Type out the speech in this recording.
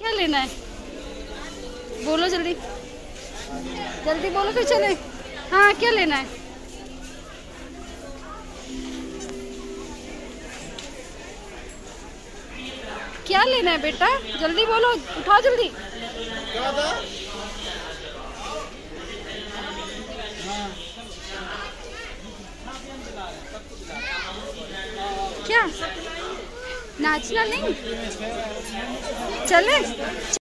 क्या लेना है? बोलो जल्दी, जल्दी बोलो फिर चले। हाँ, क्या लेना है? क्या लेना है बेटा? जल्दी बोलो, उठाओ जल्दी। क्या था? क्या नाचना नहीं? चले।